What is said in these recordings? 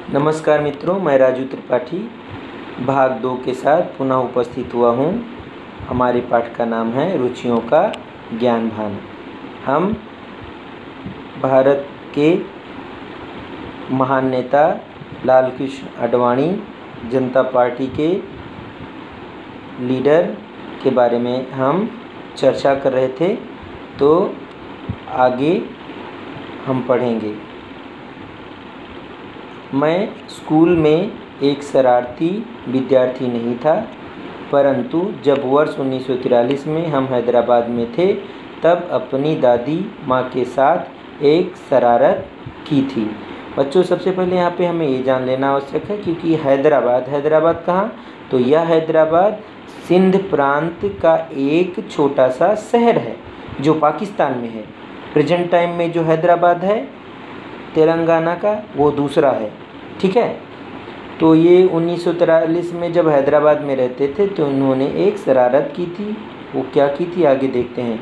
नमस्कार मित्रों, मैं राजू त्रिपाठी भाग 2 के साथ पुनः उपस्थित हुआ हूँ। हमारे पाठ का नाम है रुचियों का ज्ञानभान। हम भारत के महान नेता लाल कृष्ण आडवाणी जनता पार्टी के लीडर के बारे में हम चर्चा कर रहे थे, तो आगे हम पढ़ेंगे। मैं स्कूल में एक शरारती विद्यार्थी नहीं था, परंतु जब वर्ष 1943 में हम हैदराबाद में थे तब अपनी दादी माँ के साथ एक शरारत की थी। बच्चों, सबसे पहले यहाँ पे हमें ये जान लेना आवश्यक है, क्योंकि हैदराबाद कहाँ, तो यह हैदराबाद सिंध प्रांत का एक छोटा सा शहर है जो पाकिस्तान में है। प्रेजेंट टाइम में जो हैदराबाद है तेलंगाना का, वो दूसरा है। ठीक है, तो ये 1943 में जब हैदराबाद में रहते थे तो इन्होंने एक शरारत की थी। वो क्या की थी, आगे देखते हैं।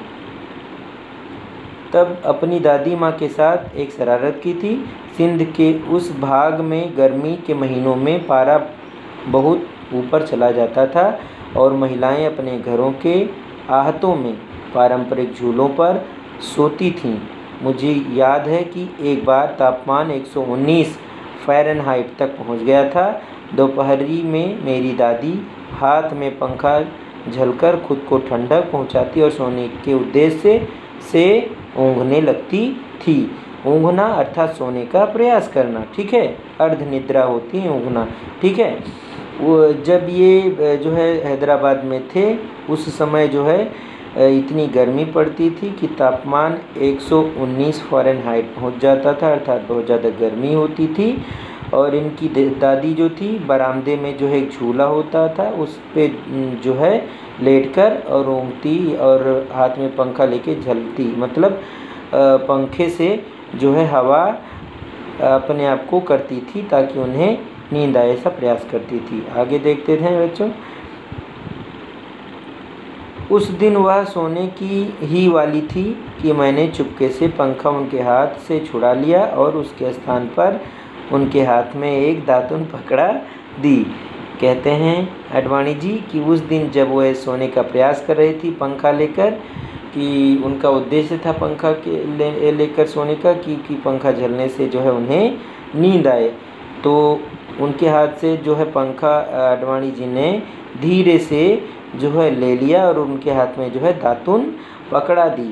तब अपनी दादी माँ के साथ एक शरारत की थी। सिंध के उस भाग में गर्मी के महीनों में पारा बहुत ऊपर चला जाता था और महिलाएं अपने घरों के आहतों में पारंपरिक झूलों पर सोती थीं। मुझे याद है कि एक बार तापमान 119 फ़ारेनहाइट तक पहुंच गया था। दोपहरी में मेरी दादी हाथ में पंखा झलकर खुद को ठंडक पहुंचाती और सोने के उद्देश्य से ऊँघने लगती थी। ऊँघना अर्थात सोने का प्रयास करना, ठीक है। अर्ध निद्रा होती है ऊँघना, ठीक है। वो जब ये जो है हैदराबाद में थे, उस समय जो है इतनी गर्मी पड़ती थी कि तापमान 119 फ़ारेनहाइट पहुंच जाता था, अर्थात बहुत ज़्यादा गर्मी होती थी। और इनकी दादी जो थी, बरामदे में जो है एक झूला होता था, उस पे जो है लेटकर और ऊँघती और हाथ में पंखा लेके झलती, मतलब पंखे से जो है हवा अपने आप को करती थी ताकि उन्हें नींद आए, ऐसा प्रयास करती थी। आगे देखते थे बच्चों। उस दिन वह सोने की ही वाली थी कि मैंने चुपके से पंखा उनके हाथ से छुड़ा लिया और उसके स्थान पर उनके हाथ में एक दातुन पकड़ा दी। कहते हैं आडवाणी जी कि उस दिन जब वह सोने का प्रयास कर रही थी पंखा लेकर, कि उनका उद्देश्य था पंखा के लेकर सोने का, कि पंखा झलने से जो है उन्हें नींद आए, तो उनके हाथ से जो है पंखा आडवाणी जी ने धीरे से जो है ले लिया और उनके हाथ में जो है दातुन पकड़ा दी।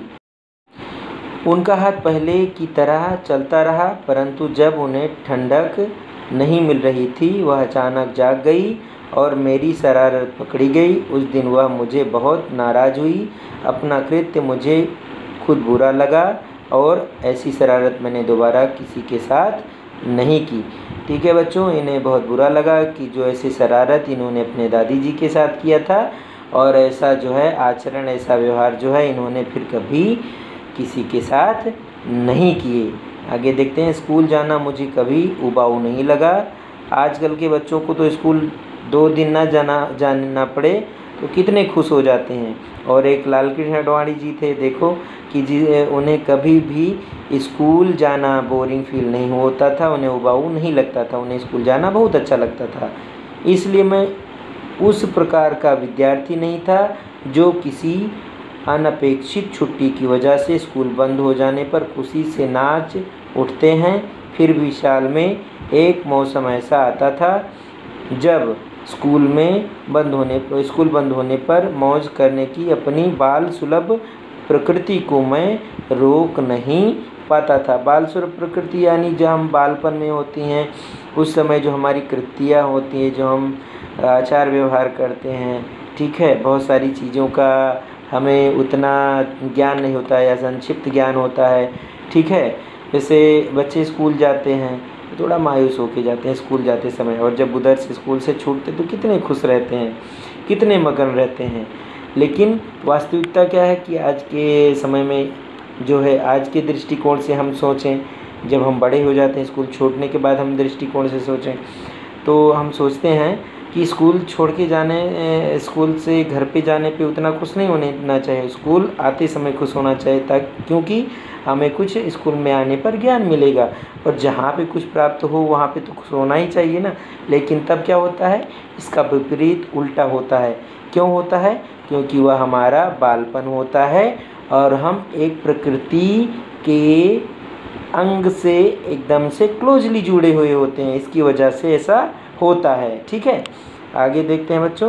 उनका हाथ पहले की तरह चलता रहा, परंतु जब उन्हें ठंडक नहीं मिल रही थी, वह अचानक जाग गई और मेरी शरारत पकड़ी गई। उस दिन वह मुझे बहुत नाराज़ हुई। अपना कृत्य मुझे खुद बुरा लगा और ऐसी शरारत मैंने दोबारा किसी के साथ नहीं की। ठीक है बच्चों, इन्हें बहुत बुरा लगा कि जो ऐसी शरारत इन्होंने अपने दादी जी के साथ किया था, और ऐसा जो है आचरण, ऐसा व्यवहार जो है इन्होंने फिर कभी किसी के साथ नहीं किए। आगे देखते हैं। स्कूल जाना मुझे कभी उबाऊ नहीं लगा। आजकल के बच्चों को तो स्कूल 2 दिन ना जाना पड़े तो कितने खुश हो जाते हैं। और एक लाल कृष्ण आडवाणी जी थे, देखो कि उन्हें कभी भी स्कूल जाना बोरिंग फील नहीं होता था, उन्हें उबाऊ नहीं लगता था, उन्हें स्कूल जाना बहुत अच्छा लगता था। इसलिए मैं उस प्रकार का विद्यार्थी नहीं था जो किसी अनपेक्षित छुट्टी की वजह से स्कूल बंद हो जाने पर खुशी से नाच उठते हैं। फिर भी साल में एक मौसम ऐसा आता था जब स्कूल बंद होने पर मौज करने की अपनी बाल सुलभ प्रकृति को मैं रोक नहीं पाता था। बाल सुलभ प्रकृति यानी जब हम बालपन में होती हैं, उस समय जो हमारी कृतियाँ होती हैं, जो हम आचार व्यवहार करते हैं, ठीक है, बहुत सारी चीज़ों का हमें उतना ज्ञान नहीं होता है या संक्षिप्त ज्ञान होता है, ठीक है। जैसे बच्चे स्कूल जाते हैं तो थोड़ा मायूस होके जाते हैं स्कूल जाते समय, और जब उधर से स्कूल से छूटते तो कितने खुश रहते हैं, कितने मगन रहते हैं। लेकिन वास्तविकता क्या है कि आज के समय में जो है, आज के दृष्टिकोण से हम सोचें, जब हम बड़े हो जाते हैं स्कूल छोड़ने के बाद हम दृष्टिकोण से सोचें, तो हम सोचते हैं कि स्कूल छोड़ के जाने स्कूल से घर पे जाने पे उतना खुश नहीं होना चाहिए, स्कूल आते समय खुश होना चाहिए, ताकि क्योंकि हमें कुछ स्कूल में आने पर ज्ञान मिलेगा, और जहाँ पे कुछ प्राप्त हो वहाँ पे तो खुश होना ही चाहिए ना। लेकिन तब क्या होता है, इसका विपरीत उल्टा होता है। क्यों होता है? क्योंकि वह हमारा बालपन होता है और हम एक प्रकृति के अंग से एकदम से क्लोजली जुड़े हुए होते हैं, इसकी वजह से ऐसा होता है। ठीक है, आगे देखते हैं बच्चों।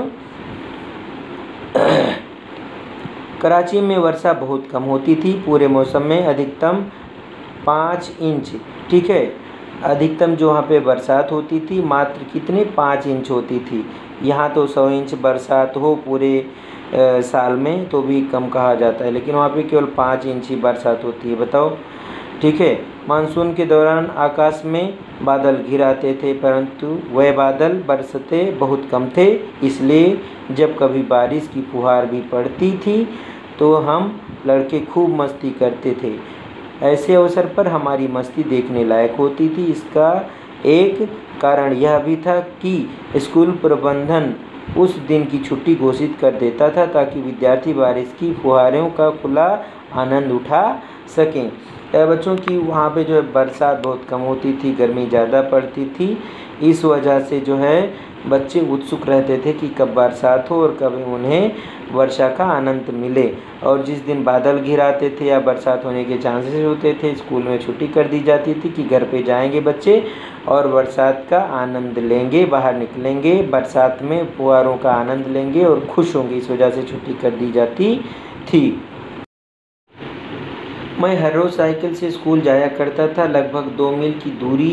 कराची में वर्षा बहुत कम होती थी, पूरे मौसम में अधिकतम 5 इंच। ठीक है, अधिकतम जो वहाँ पे बरसात होती थी मात्र कितने 5 इंच होती थी। यहाँ तो 100 इंच बरसात हो पूरे साल में तो भी कम कहा जाता है, लेकिन वहाँ पे केवल 5 इंच ही बरसात होती है, बताओ। ठीक है, मानसून के दौरान आकाश में बादल घिर आते थे, परंतु वह बादल बरसते बहुत कम थे, इसलिए जब कभी बारिश की फुहार भी पड़ती थी तो हम लड़के खूब मस्ती करते थे। ऐसे अवसर पर हमारी मस्ती देखने लायक होती थी। इसका एक कारण यह भी था कि स्कूल प्रबंधन उस दिन की छुट्टी घोषित कर देता था ताकि विद्यार्थी बारिश की फुहारों का खुला आनंद उठा सकें। बच्चों की वहाँ पे जो है बरसात बहुत कम होती थी, गर्मी ज़्यादा पड़ती थी, इस वजह से जो है बच्चे उत्सुक रहते थे कि कब बरसात हो और कब उन्हें वर्षा का आनंद मिले। और जिस दिन बादल घिर आते थे या बरसात होने के चांसेस होते थे, स्कूल में छुट्टी कर दी जाती थी कि घर पे जाएंगे बच्चे और बरसात का आनंद लेंगे, बाहर निकलेंगे, बरसात में फुहारों का आनंद लेंगे और खुश होंगे, इस वजह से छुट्टी कर दी जाती थी। मैं हर रोज़ साइकिल से स्कूल जाया करता था। लगभग 2 मील की दूरी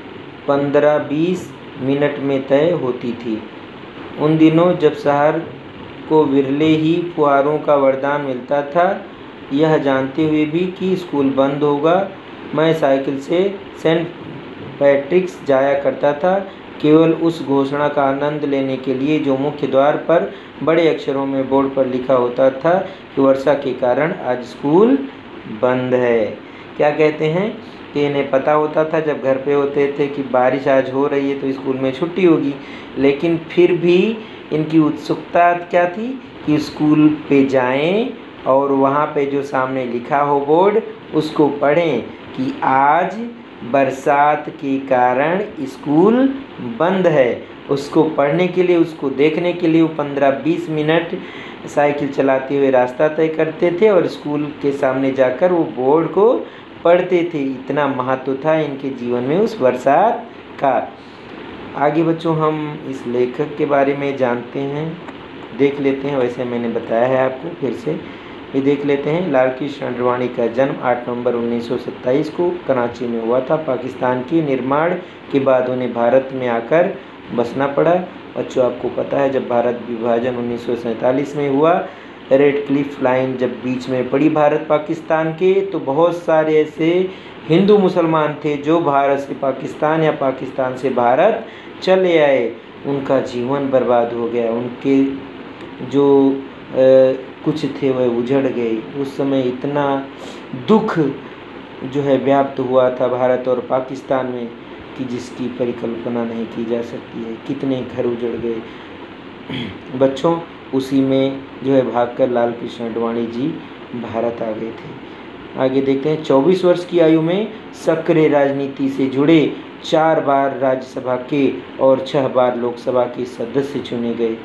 15-20 मिनट में तय होती थी। उन दिनों जब शहर को विरले ही फुहारों का वरदान मिलता था, यह जानते हुए भी कि स्कूल बंद होगा, मैं साइकिल से सेंट पैट्रिक्स जाया करता था, केवल उस घोषणा का आनंद लेने के लिए जो मुख्य द्वार पर बड़े अक्षरों में बोर्ड पर लिखा होता था कि वर्षा के कारण आज स्कूल बंद है। क्या कहते हैं कि इन्हें पता होता था जब घर पे होते थे कि बारिश आज हो रही है तो स्कूल में छुट्टी होगी, लेकिन फिर भी इनकी उत्सुकता क्या थी कि स्कूल पे जाएं और वहाँ पे जो सामने लिखा हो बोर्ड उसको पढ़ें कि आज बरसात के कारण स्कूल बंद है। उसको पढ़ने के लिए, उसको देखने के लिए वो 15-20 मिनट साइकिल चलाते हुए रास्ता तय करते थे और स्कूल के सामने जाकर वो बोर्ड को पढ़ते थे। इतना महत्व था इनके जीवन में उस बरसात का। आगे बच्चों हम इस लेखक के बारे में जानते हैं, देख लेते हैं। वैसे मैंने बताया है आपको, फिर से ये देख लेते हैं। लाल कृष्ण आडवाणी का जन्म 8 नवंबर 1927 को कराची में हुआ था। पाकिस्तान के निर्माण के बाद उन्हें भारत में आकर बसना पड़ा। बच्चों आपको पता है जब भारत विभाजन 1947 में हुआ, रेड क्लिफ लाइन जब बीच में पड़ी भारत पाकिस्तान के, तो बहुत सारे ऐसे हिंदू मुसलमान थे जो भारत से पाकिस्तान या पाकिस्तान से भारत चले आए, उनका जीवन बर्बाद हो गया, उनके जो कुछ थे वह उजड़ गए। उस समय इतना दुख जो है व्याप्त हुआ था भारत और पाकिस्तान में कि जिसकी परिकल्पना नहीं की जा सकती है। कितने घर उजड़ गए बच्चों। उसी में जो है भागकर लाल कृष्ण आडवाणी जी भारत आ गए थे। आगे देखते हैं। 24 वर्ष की आयु में सक्रिय राजनीति से जुड़े 4 बार राज्यसभा के और 6 बार लोकसभा के सदस्य चुने गए।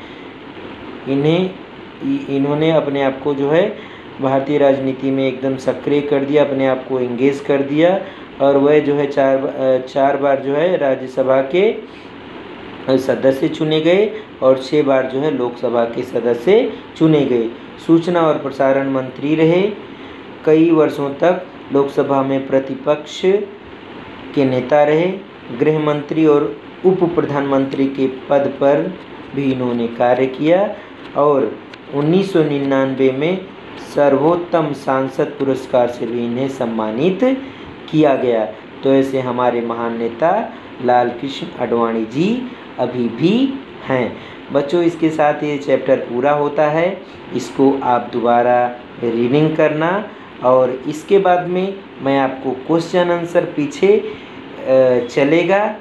इन्होंने अपने आप को जो है भारतीय राजनीति में एकदम सक्रिय कर दिया, अपने आप को एंगेज कर दिया, और वह जो है 4 बार जो है राज्यसभा के सदस्य चुने गए और 6 बार जो है लोकसभा के सदस्य चुने गए। सूचना और प्रसारण मंत्री रहे। कई वर्षों तक लोकसभा में प्रतिपक्ष के नेता रहे। गृह मंत्री और उप प्रधानमंत्री के पद पर भी इन्होंने कार्य किया और 1999 में सर्वोत्तम सांसद पुरस्कार से भी इन्हें सम्मानित किया गया। तो ऐसे हमारे महान नेता लाल कृष्ण आडवाणी जी अभी भी हैं। बच्चों इसके साथ ये चैप्टर पूरा होता है। इसको आप दोबारा रीडिंग करना और इसके बाद में मैं आपको क्वेश्चन आंसर पीछे चलेगा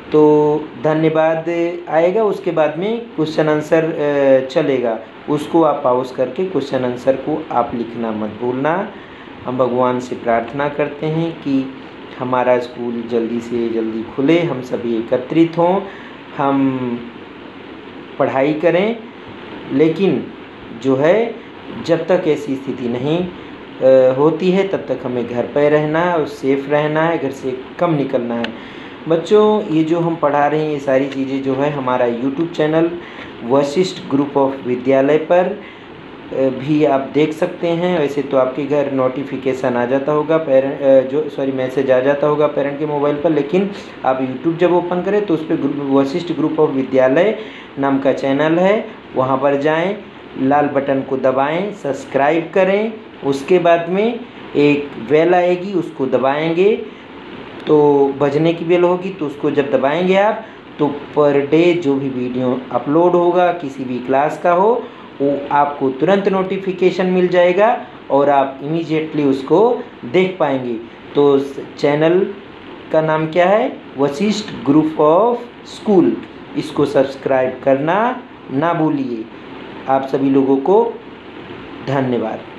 तो धन्यवाद आएगा, उसके बाद में क्वेश्चन आंसर चलेगा, उसको आप पॉज करके क्वेश्चन आंसर को आप लिखना मत भूलना। हम भगवान से प्रार्थना करते हैं कि हमारा स्कूल जल्दी से जल्दी खुले, हम सभी एकत्रित हों, हम पढ़ाई करें, लेकिन जो है जब तक ऐसी स्थिति नहीं होती है तब तक हमें घर पर रहना है और सेफ़ रहना है, घर से कम निकलना है। बच्चों, ये जो हम पढ़ा रहे हैं ये सारी चीज़ें जो है हमारा YouTube channel Vashishtha group of विद्यालय पर भी आप देख सकते हैं। वैसे तो आपके घर नोटिफिकेशन आ जाता होगा मैसेज आ जाता होगा पेरेंट के मोबाइल पर, लेकिन आप यूट्यूब जब ओपन करें तो उस पर वशिष्ठ ग्रुप ऑफ विद्यालय नाम का चैनल है, वहाँ पर जाएं, लाल बटन को दबाएं, सब्सक्राइब करें, उसके बाद में एक बेल आएगी उसको दबाएंगे तो बजने की बेल होगी, तो उसको जब दबाएंगे आप तो पर डे जो भी वीडियो अपलोड होगा किसी भी क्लास का हो वो आपको तुरंत नोटिफिकेशन मिल जाएगा और आप इमीडिएटली उसको देख पाएंगे। तो चैनल का नाम क्या है? Vashishtha group of school. इसको सब्सक्राइब करना ना भूलिए। आप सभी लोगों को धन्यवाद।